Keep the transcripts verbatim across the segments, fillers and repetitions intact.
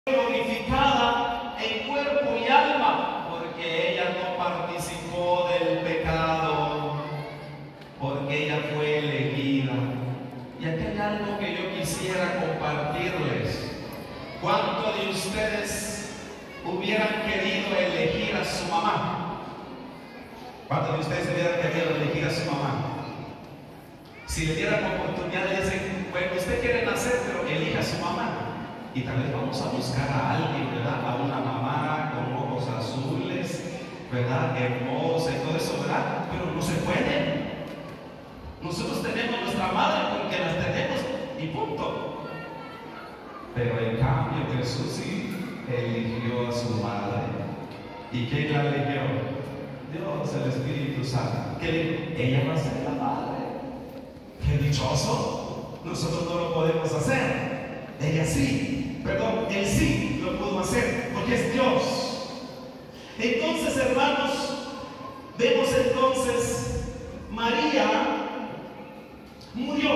glorificada en cuerpo y alma, porque ella no participó del pecado, porque ella fue elegida. Y aquí hay algo que yo quisiera compartirles. ¿Cuántos de ustedes hubieran querido elegir a su mamá? ¿Cuántos de ustedes hubieran querido elegir a su mamá? Si le dieran oportunidad, le dicen, bueno, usted quiere nacer, pero elija a su mamá. Y tal vez vamos a buscar a alguien, ¿verdad? A una mamá con ojos azules, ¿verdad? Hermosa y todo eso, ¿verdad? Pero no se puede. Nosotros tenemos nuestra madre porque las tenemos y punto. Pero en cambio Jesús sí eligió a su madre. ¿Y quién la eligió? Dios, el Espíritu Santo. ¿Qué dijo? Ella va a ser la madre. ¡Qué dichoso! Nosotros no lo podemos hacer. Ella sí, perdón, él sí lo pudo hacer porque es Dios. Entonces, hermanos, vemos entonces María murió.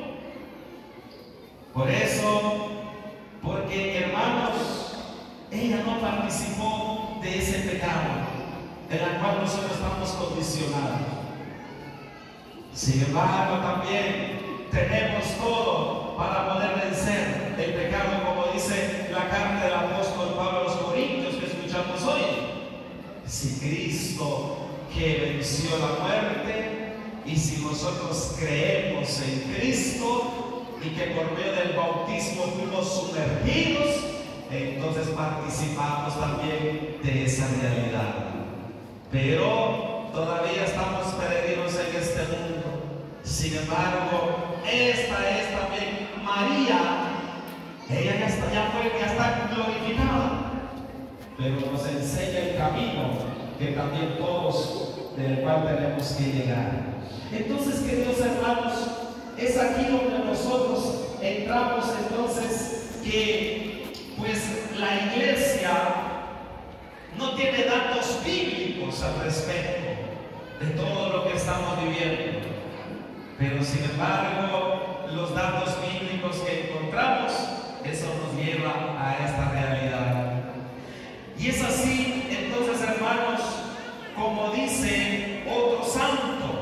Por eso, porque hermanos, ella no participó de ese pecado en el cual nosotros estamos condicionados. Sin embargo, también tenemos todo para poder vencer el pecado, como dice la carta del apóstol Pablo a los Corintios que escuchamos hoy. Si Cristo que venció la muerte, y si nosotros creemos en Cristo y que por medio del bautismo fuimos sumergidos, entonces participamos también de esa realidad. Pero todavía estamos peregrinos en este mundo. Sin embargo, esta es también María. Ella ya, está, ya fue, ya está glorificada, pero nos enseña el camino que también todos del cual tenemos que llegar. Entonces, queridos hermanos, es aquí donde nosotros entramos entonces que pues la iglesia no tiene datos bíblicos al respecto de todo lo que estamos viviendo, pero sin embargo los datos bíblicos que encontramos, eso nos lleva a esta realidad. Y es así entonces, hermanos, como dice otro santo,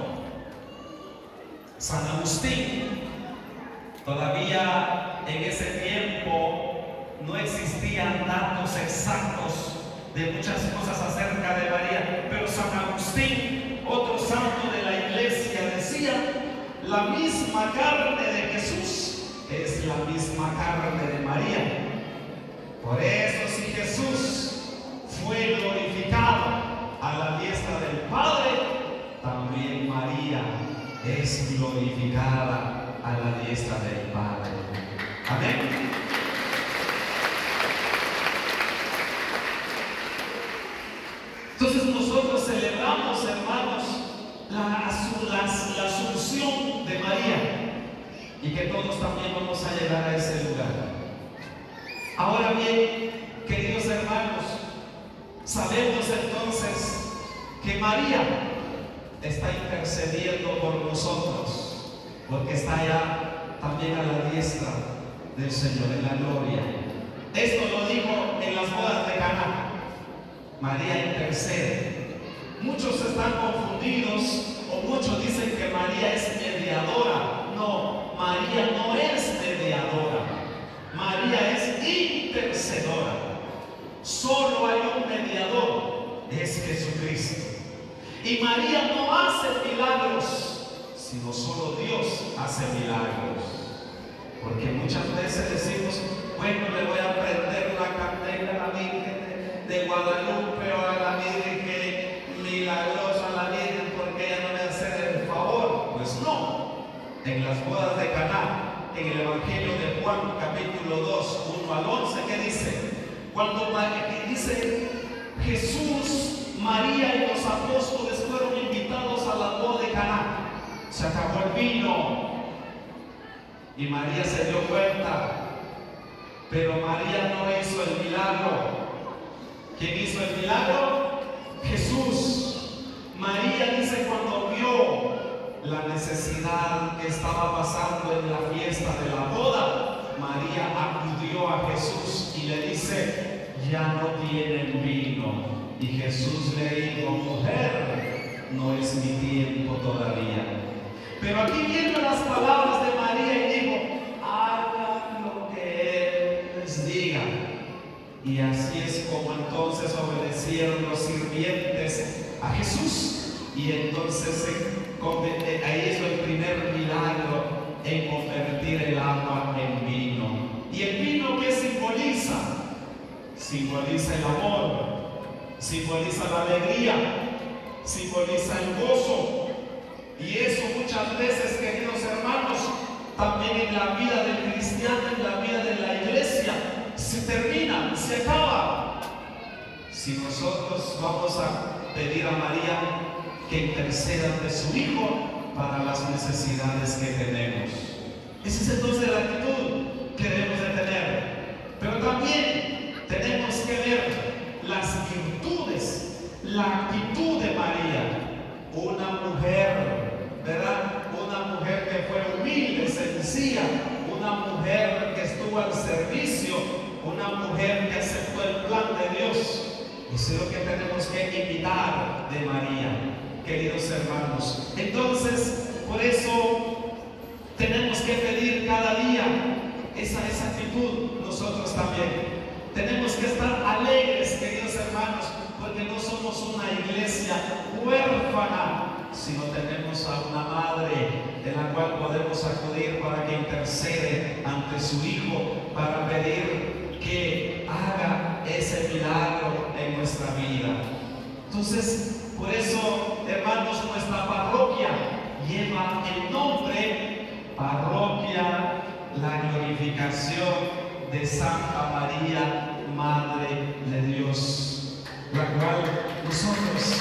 San Agustín. Todavía en ese tiempo no existían datos exactos de muchas cosas acerca de María, pero San Agustín, otro santo de la iglesia, decía: la misma carne de Jesús es la misma carne de María. Por eso, si Jesús fue glorificado a la diestra del Padre, también María es glorificada a la diestra del Padre. Amén. Entonces nosotros celebramos, hermanos, la, la, la asunción de María, y que todos también vamos a llegar a ese lugar. Ahora bien, queridos hermanos, sabemos entonces que María está intercediendo por nosotros, porque está allá también a la diestra del Señor en la gloria. Esto lo dijo en las bodas de Caná. María intercede. Muchos están confundidos, o muchos dicen que María es mediadora. No, María no es mediadora. María es intercedora. Solo hay un mediador, es Jesucristo. Y María no hace milagros, sino solo Dios hace milagros. Porque muchas veces decimos, bueno, le voy a prender una candela a la Virgen de Guadalupe o a la Virgen milagrosa, a la Virgen, porque ella no me hace el favor. Pues no. En las bodas de Caná, en el Evangelio de Juan, capítulo dos, uno al once, ¿qué dice? Cuando que dice Jesús, María y los apóstoles fueron invitados a la boda de Caná. Se acabó el vino y María se dio cuenta, pero María no hizo el milagro. ¿Quién hizo el milagro? Jesús. María dice, cuando vio la necesidad que estaba pasando en la fiesta de la boda, María acudió a Jesús y y le dice: ya no tienen vino. Y Jesús le dijo: mujer, no es mi tiempo todavía. Pero aquí vienen las palabras de María y dijo: hagan lo que Él les diga. Y así es como entonces obedecieron los sirvientes a Jesús. Y entonces ahí es el primer milagro en convertir el agua en vino. ¿Y el vino qué simboliza? Simboliza el amor, simboliza la alegría, simboliza el gozo. Y eso muchas veces, queridos hermanos, también en la vida del cristiano, en la vida de la iglesia, se termina, se acaba. Si nosotros vamos a pedir a María que interceda ante su Hijo para las necesidades que tenemos, esa es entonces la actitud que debemos de tener. Pero también tenemos que ver las virtudes, la actitud de María. Una mujer, ¿verdad? Una mujer que fue humilde, sencilla, una mujer que estuvo al servicio, una mujer que aceptó el plan de Dios. Eso es lo que tenemos que imitar de María, queridos hermanos. Entonces, por eso tenemos que pedir cada día esa, esa actitud nosotros también. Tenemos que estar alegres, queridos hermanos, porque no somos una iglesia huérfana, sino tenemos a una madre en la cual podemos acudir para que intercede ante su Hijo, para pedir que haga ese milagro en nuestra vida. Entonces, por eso, hermanos, nuestra parroquia lleva el nombre Parroquia La Glorificación de Santa María, Madre de Dios, la cual nosotros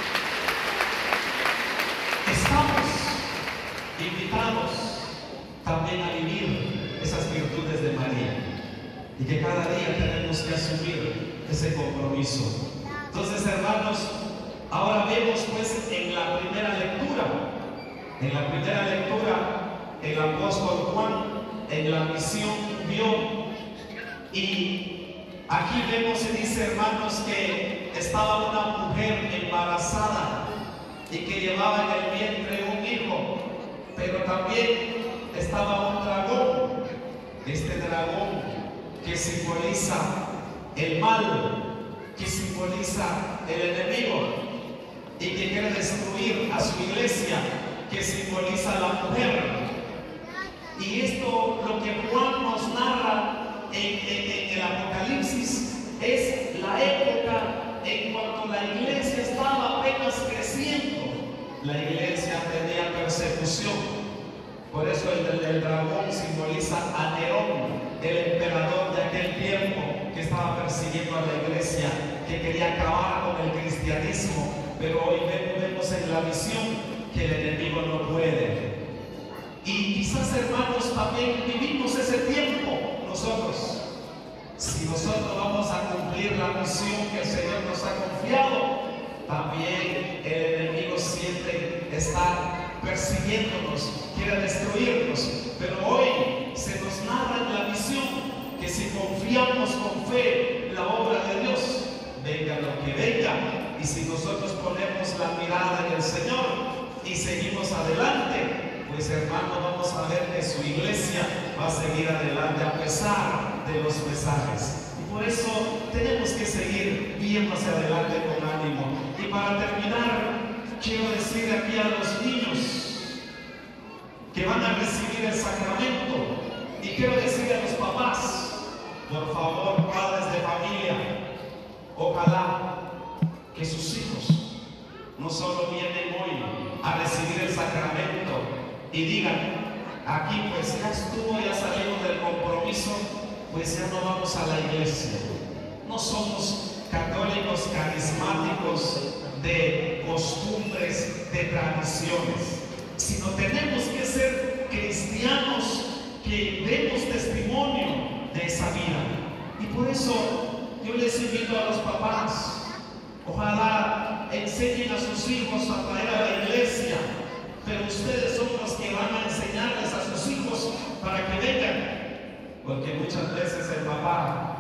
estamos invitados también a vivir esas virtudes de María, y que cada día tenemos que asumir ese compromiso. Entonces, hermanos, ahora vemos pues en la primera lectura, en la primera lectura, el apóstol Juan en la misión vio, y aquí vemos y dice, hermanos, que estaba una mujer embarazada y que llevaba en el vientre un hijo, pero también estaba un dragón, este dragón que simboliza el mal, que simboliza el enemigo y que quiere destruir a su iglesia, que simboliza a la mujer. Y esto, lo que Juan nos narra en, en, en el Apocalipsis, es la época en cuanto la iglesia estaba apenas creciendo. La iglesia tenía persecución. Por eso el, el dragón simboliza a Nerón, el emperador de aquel tiempo, que estaba persiguiendo a la iglesia, que quería acabar con el cristianismo. Pero hoy vemos en la visión que el enemigo no puede. Y quizás, hermanos, también vivimos ese tiempo nosotros. Si nosotros vamos a cumplir la misión que el Señor nos ha confiado, también el enemigo siempre está persiguiéndonos, quiere destruirnos. Pero hoy se nos narra en la misión que si confiamos con fe en la obra de Dios, venga lo que venga, y si nosotros ponemos la mirada en el Señor y seguimos adelante, pues, hermano, vamos a ver que su iglesia va a seguir adelante a pesar de los pesares. Y por eso tenemos que seguir viendo hacia adelante con ánimo. Y para terminar, quiero decir aquí a los niños que van a recibir el sacramento, y quiero decir a los papás, por favor, padres de familia, ojalá que sus hijos no solo vienen hoy a recibir el sacramento y digan, aquí pues ya estuvo, ya salimos del compromiso, pues ya no vamos a la iglesia. No somos católicos carismáticos de costumbres, de tradiciones, sino tenemos que ser cristianos que demos testimonio de esa vida. Y por eso yo les invito a los papás, ojalá enseñen a sus hijos a traer a la iglesia, pero ustedes son los que van a enseñarles a sus hijos para que vengan, porque muchas veces el papá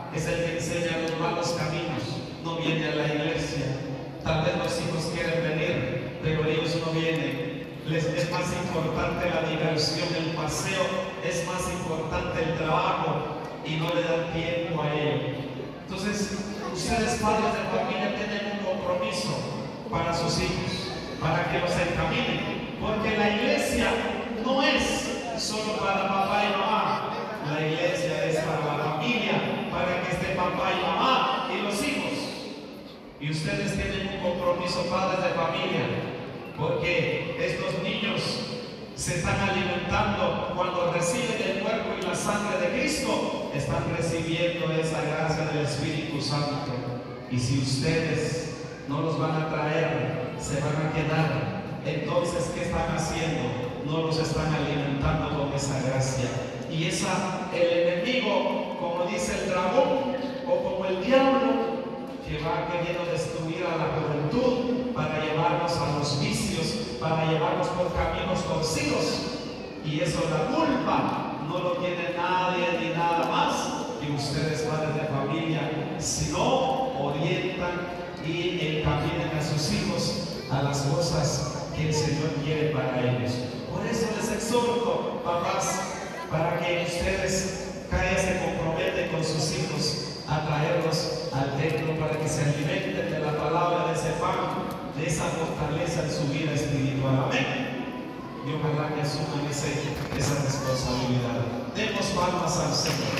es el que enseña los malos caminos, no viene a la iglesia. Tal vez los hijos quieren venir, pero ellos no vienen. Les es más importante la diversión, el paseo, es más importante el trabajo y no le dan tiempo a ello. Entonces, ustedes padres de familia tienen un compromiso para sus hijos, para que los encaminen, porque la iglesia no es solo para papá y mamá, la iglesia es para la familia, para que esté papá y mamá y los hijos. Y ustedes tienen un compromiso, padres de familia, porque estos niños se están alimentando cuando reciben el cuerpo y la sangre de Cristo, están recibiendo esa gracia del Espíritu Santo. Y si ustedes no los van a traer, se van a quedar. Entonces, ¿qué están haciendo? No los están alimentando con esa gracia. Y esa, el enemigo, como dice el dragón, o como el diablo, que va queriendo destruir a la juventud para llevarnos a los vicios, para llevarnos por caminos torcidos. Y eso, la culpa, no lo tiene nadie ni nada más que ustedes, padres de familia, sino orientan y encaminan a sus hijos a las cosas que el Señor quiere para ellos. Por eso les exhorto, papás, para que ustedes cada día se comprometen con sus hijos a traerlos al templo para que se alimenten de la palabra, de ese pan, de esa fortaleza en su vida espiritual. Amén. Y ojalá que asuman ese, esa responsabilidad. Demos palmas al Señor.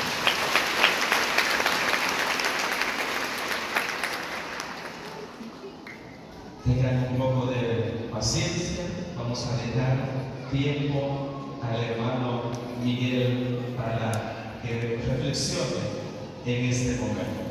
Tengan un poco de paciencia. Vamos a dejar tiempo al hermano Miguel para que reflexione en este momento.